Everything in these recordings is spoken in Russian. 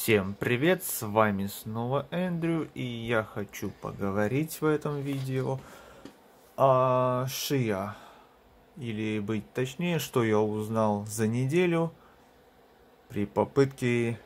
Всем привет, с вами снова Эндрю, и я хочу поговорить в этом видео о Shia, или быть точнее, что я узнал за неделю при попытке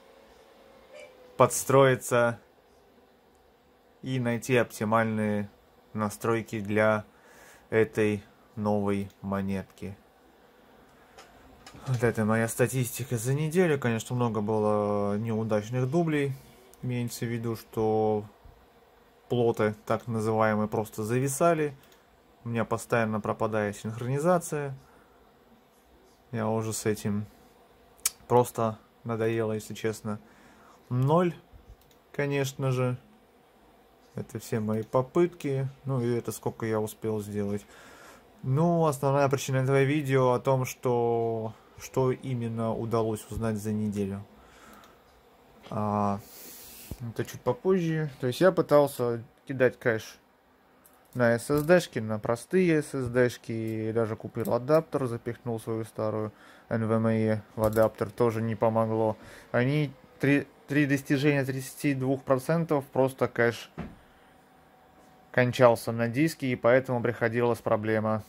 подстроиться и найти оптимальные настройки для этой новой монетки. Вот это моя статистика за неделю. Конечно, много было неудачных дублей. Имеется в виду, что плоты, так называемые, просто зависали. У меня постоянно пропадает синхронизация. Я уже с этим просто надоело, если честно. 0, конечно же. Это все мои попытки. Ну и это сколько я успел сделать. Ну, основная причина этого видео о том, что именно удалось узнать за неделю. Это чуть попозже. То есть я пытался кидать кэш на SSD-шки, на простые SSD-шки. Даже купил адаптер, запихнул свою старую NVMe в адаптер. Тоже не помогло. Три достижения 32% просто кэш кончался на диске, и поэтому приходилась проблема.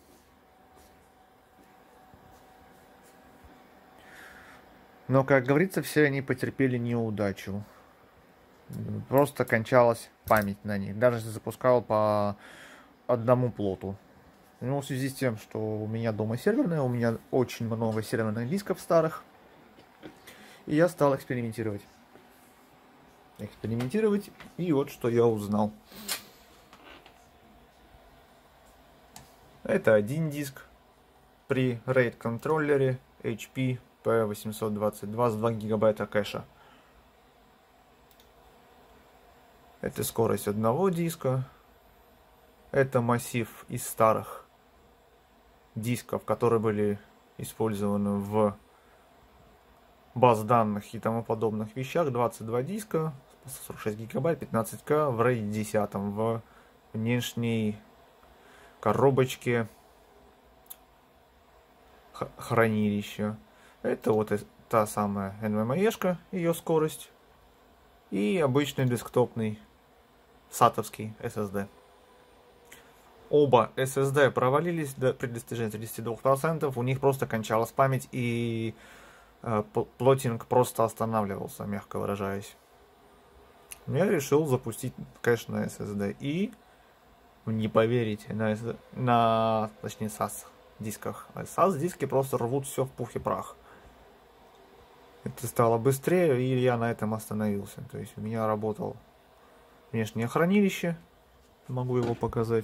Но, как говорится, все они потерпели неудачу. Просто кончалась память на них. Даже если запускал по одному плоту. Ну, в связи с тем, что у меня дома серверная, у меня очень много серверных дисков старых. И я стал экспериментировать. И вот что я узнал. Это один диск при RAID контроллере HP P822 с 2 гигабайта кэша. Это скорость одного диска. Это массив из старых дисков, которые были использованы в баз данных и тому подобных вещах. 22 диска, 146 гигабайт, 15К в RAID 10 в внешней коробочке хранилища. Это вот та самая NVMe-шка, ее скорость, и обычный десктопный сатовский SSD. Оба SSD провалились при достижении 32%, у них просто кончалась память, и плотинг просто останавливался, мягко выражаясь. Я решил запустить кэш на SSD, и не поверите, точнее SAS дисках. SAS диски просто рвут все в пух и прах. Это стало быстрее, и я на этом остановился. То есть у меня работало внешнее хранилище. Могу его показать.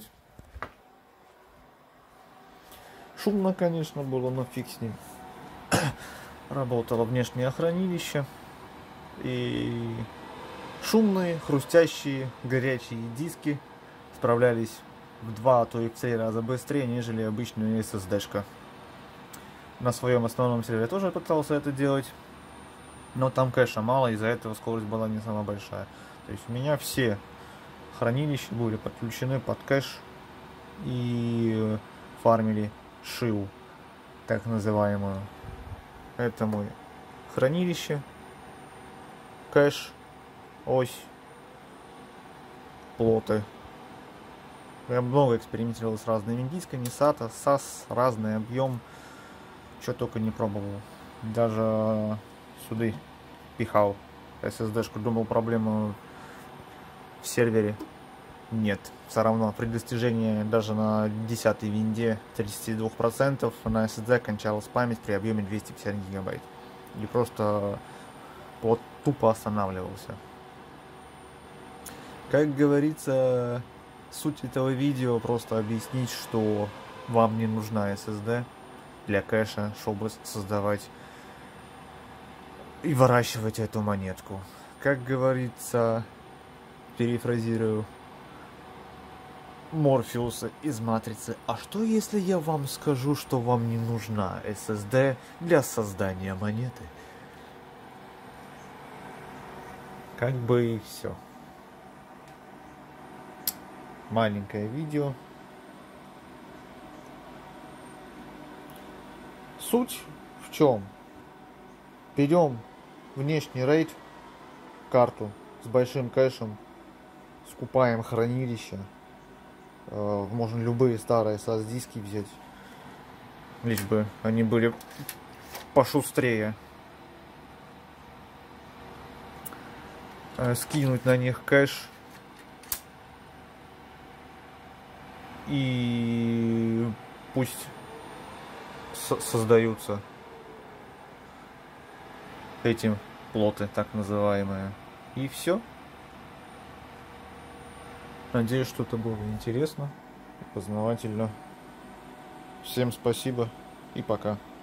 Шумно, конечно, было, но фиг с ним. Работало внешнее хранилище. И шумные, хрустящие, горячие диски справлялись в 2, а то и в 3 раза быстрее, нежели обычная SSD-шка. На своем основном сервере тоже пытался это делать, но там кэша мало, из-за этого скорость была не самая большая. То есть у меня все хранилища были подключены под кэш и фармили шиу, так называемую. Это мое хранилище, кэш, ось, плоты. Я много экспериментировал с разными дисками, SATA, SAS, разный объем, что только не пробовал. Даже сюда пихал SSD-шку, думал, проблема в сервере. Нет, все равно при достижении даже на 10-й винде 32% на SSD кончалась память при объеме 250 гигабайт. И просто плот тупо останавливался. Как говорится, суть этого видео просто объяснить, что вам не нужна SSD для кэша, чтобы создавать и выращивать эту монетку. Как говорится, перефразирую Морфеуса из Матрицы: а что если я вам скажу, что вам не нужна SSD для создания монеты? Как бы и все. Маленькое видео. Суть в чем? Берем внешний рейд, карту с большим кэшем, скупаем хранилище. Можно любые старые SASS-диски взять, лишь бы они были пошустрее. Скинуть на них кэш и пусть создаются этим плоты, так называемые. И все. Надеюсь, что это было интересно и познавательно. Всем спасибо и пока.